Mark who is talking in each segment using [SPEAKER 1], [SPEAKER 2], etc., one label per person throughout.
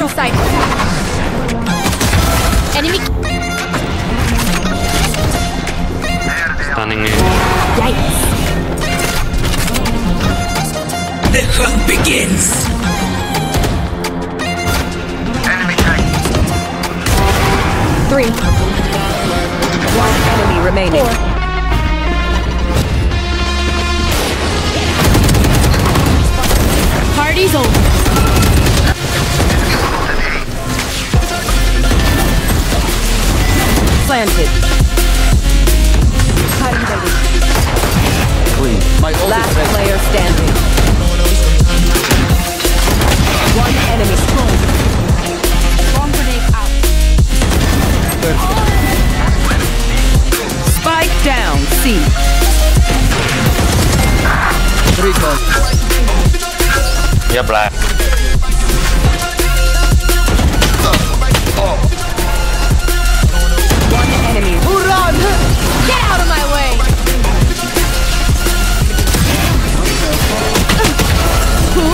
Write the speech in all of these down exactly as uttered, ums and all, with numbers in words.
[SPEAKER 1] Neutral site. Enemy.
[SPEAKER 2] Stunning me.
[SPEAKER 1] Yikes.
[SPEAKER 3] The hunt begins.
[SPEAKER 4] Enemy tank.
[SPEAKER 1] Three.
[SPEAKER 5] One enemy remaining.
[SPEAKER 1] Four. Party's over.
[SPEAKER 5] Planted. Last player standing. One enemy strong.
[SPEAKER 1] Bomb grenade out.
[SPEAKER 5] Spike down. C.
[SPEAKER 2] Yeah, black.
[SPEAKER 5] One enemy.
[SPEAKER 1] Run! Get out of my way! Who?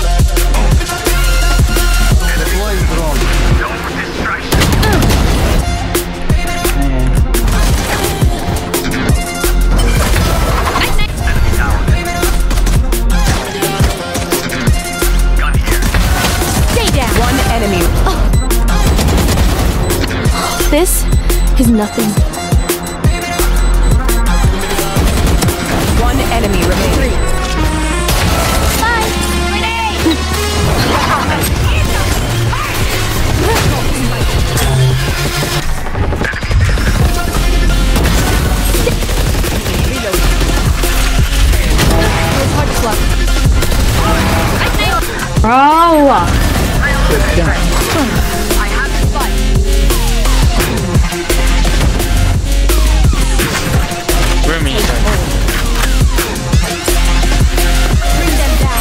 [SPEAKER 1] Stay down!
[SPEAKER 5] One enemy.
[SPEAKER 1] This is nothing.
[SPEAKER 5] One enemy remaining.
[SPEAKER 1] Bye! Grenade! Bro! I have the fight.
[SPEAKER 2] Where me?
[SPEAKER 1] Bring them down.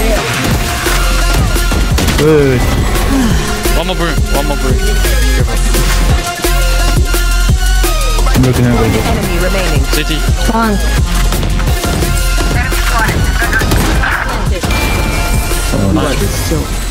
[SPEAKER 6] Good.
[SPEAKER 2] One more broom. One more broom.
[SPEAKER 6] I'm looking at it.
[SPEAKER 5] Enemy remaining.
[SPEAKER 2] City.
[SPEAKER 1] Funk.
[SPEAKER 6] Oh, nice.